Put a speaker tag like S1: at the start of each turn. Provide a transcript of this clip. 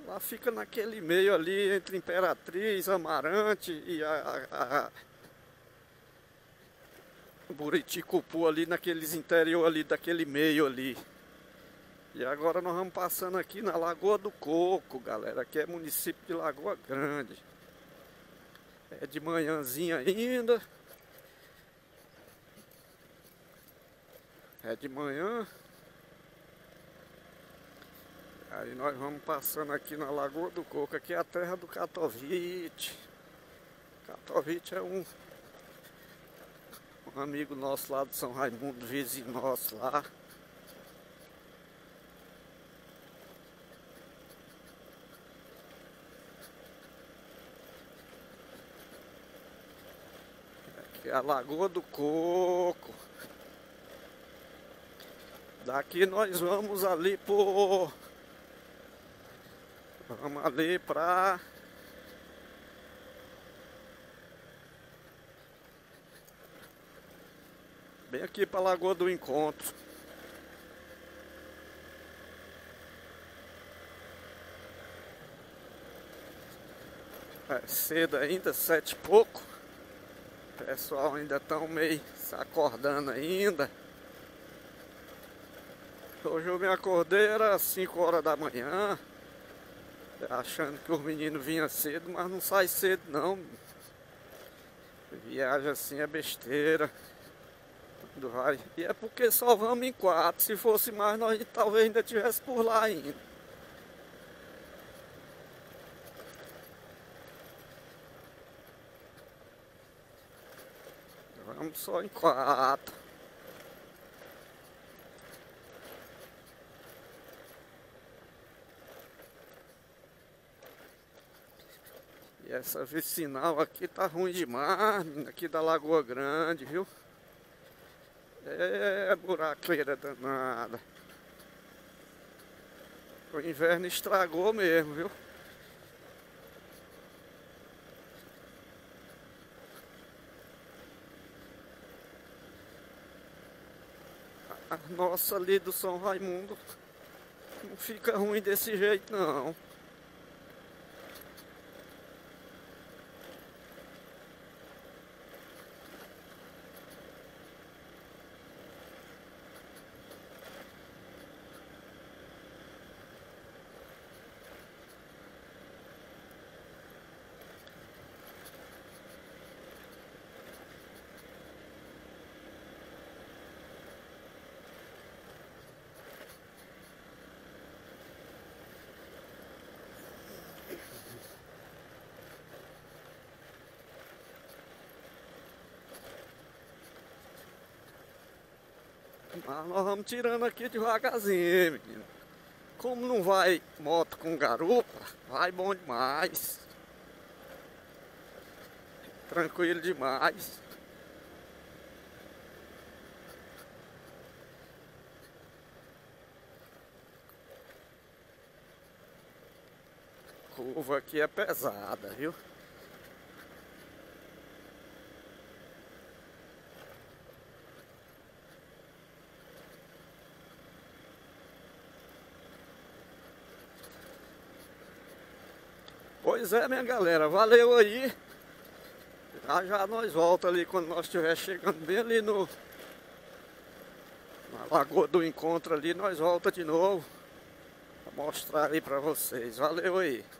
S1: Ela fica naquele meio ali entre Imperatriz, Amarante e a Buriticupu ali, naqueles interior ali, daquele meio ali. E agora nós vamos passando aqui na Lagoa do Coco, galera. Aqui é município de Lagoa Grande. É de manhãzinha ainda. É de manhã. Aí nós vamos passando aqui na Lagoa do Coco. Aqui é a terra do Catovite. Catovite é um amigo nosso lá de São Raimundo, vizinho nosso lá. Aqui é a Lagoa do Coco. Daqui nós vamos ali por... Vamos ali pra... Bem aqui pra Lagoa do Encontro. É cedo ainda, 7 e pouco. O pessoal ainda estão meio se acordando ainda. Hoje eu me acordei, era 5 horas da manhã, achando que os meninos vinham cedo, mas não sai cedo não. Viagem assim é besteira. E é porque só vamos em 4. Se fosse mais, nós talvez ainda estivesse por lá ainda. Vamos só em 4. E essa vicinal aqui tá ruim demais, aqui da Lagoa Grande, viu? É buraqueira danada. O inverno estragou mesmo, viu? A nossa ali do São Raimundo não fica ruim desse jeito não. Mas nós vamos tirando aqui devagarzinho, menino. Como não vai moto com garupa, vai bom demais. Tranquilo demais. Curva aqui é pesada, viu? Pois é, minha galera, valeu aí. Já já nós volta ali quando nós estiver chegando bem ali na Lagoa do Encontro ali, nós volta de novo pra mostrar aí pra vocês. Valeu aí.